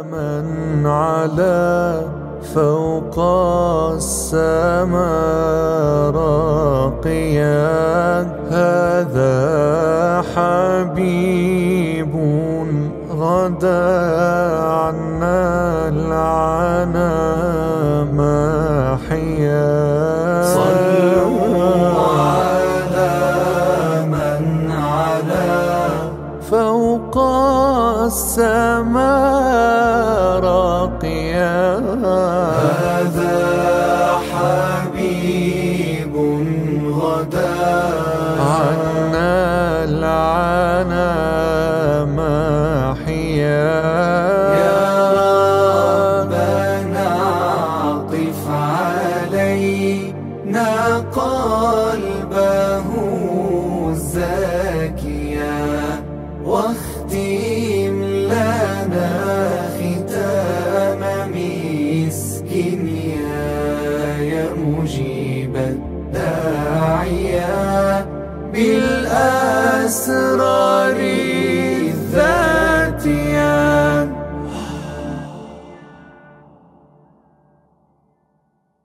من على فوق السماء راقيا، هذا حبيب غدا عنا العنا ماحيا. صلوا على من على فوق السماء راقيا، هذا حبيب غدا عنا العنا ماحيا. يا ربنا عطف علينا قلبه زاكيا، واختم لنا ختام مسك يا مجيب الداعية بالأسرار الذاتية.